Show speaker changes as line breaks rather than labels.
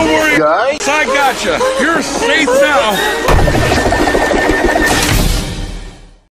Don't worry, guys. I gotcha. You're safe now.